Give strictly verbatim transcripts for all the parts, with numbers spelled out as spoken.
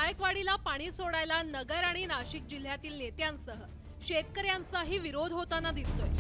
जायकवाडीला पाणी सोडायला नगर आणि नाशिक जिल्ह्यातील नेत्यांसह शेतकऱ्यांचाही विरोध होताना दिसतोय।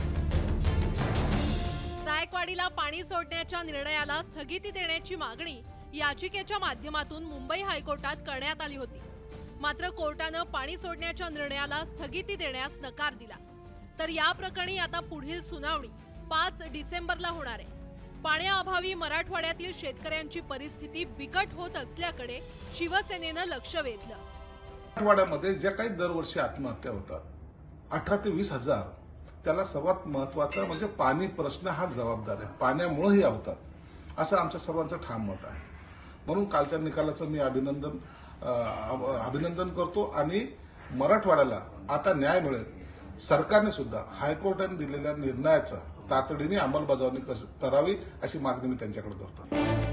जायकवाडीला पाणी सोडण्याच्या निर्णयाला स्थगिती देण्याची मागणी याचिकेच्या माध्यमातून मुंबई हायकोर्टात करण्यात आली होती। मात्र कोर्टाने पाणी सोडण्याच्या निर्णयाला स्थगिती देण्यास नकार दिला। तर या प्रकरणी आता पुढील सुनावणी पाच डिसेंबरला होणार आहे। पाण्याअभावी मराठवाड्यातील शेतकऱ्यांची परिस्थिती बिकट होत असल्याकडे शिवसेनेनं लक्ष वेधलं। मराठवाड्यामध्ये ज्या काही दरवर्षी आत्महत्या होतात अठरा ते वीस हजार, त्याला सर्वात महत्वाचा म्हणजे पाणी प्रश्न हा जबाबदार आहे। पाण्यामुळेही होतात असं आमच्या सर्वांचं ठाम मत आहे। म्हणून कालच्या निकालाचं मी अभिनंदन अभिनंदन करतो आणि मराठवाड्याला आता न्याय मिळेल। सरकारने सुद्धा हायकोर्टाने दिलेल्या निर्णयाचा तातडीने अंमलबजावणी करावी अशी मागणी मी त्यांच्याकडे करतो।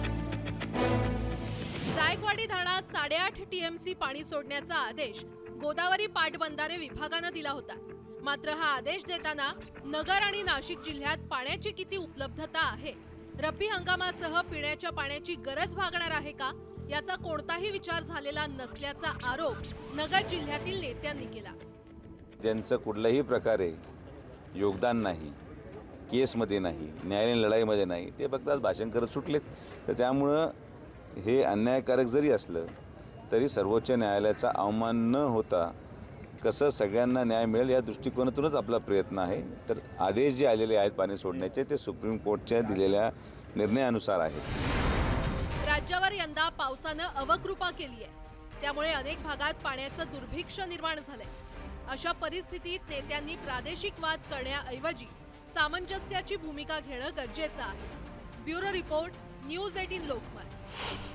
जायकवाडी धरणात साडेआठ टीएमसी पाणी सोडण्याचा आदेश गोदावरी पाटबंधारे विभागाने दिला होता। मात्र हा आदेश देताना नगर आणि नाशिक जिल्ह्यात पाण्याची किती उपलब्धता आहे, रब्बी हंगामासह पिण्याच्या पाण्याची गरज भागणार आहे का, याचा कोणताही विचार झालेला नसल्याचा आरोप नगर जिल्ह्यातील नेत्यांनी केला। त्यांचं कुठल्याही प्रकारे योगदान नाही, केसमध्ये नाही, न्यायालयीन लढाईमध्ये नाही, ते फक्त आज भाषण करत सुटलेत। तर त्यामुळं हे अन्यायकारक जरी असलं तरी सर्वोच्च न्यायालयाचा अवमान न होता कसं सगळ्यांना न्याय मिळेल या दृष्टिकोनातूनच आपला प्रयत्न आहे। तर आदेश जे आलेले आहेत पाणी सोडण्याचे ते सुप्रीम कोर्टच्या दिलेल्या निर्णयानुसार आहेत। राज्यावर यंदा पावसानं अवकृपा केली आहे, त्यामुळे अनेक भागात पाण्याचं दुर्भिक्ष्य निर्माण झालंय। अशा परिस्थितीत नेत्यांनी प्रादेशिक वाद करण्याऐवजी सामंजस्याची भूमिका घेणं गरजेचं आहे। ब्युरो रिपोर्ट, न्यूज अठरा लोकमत।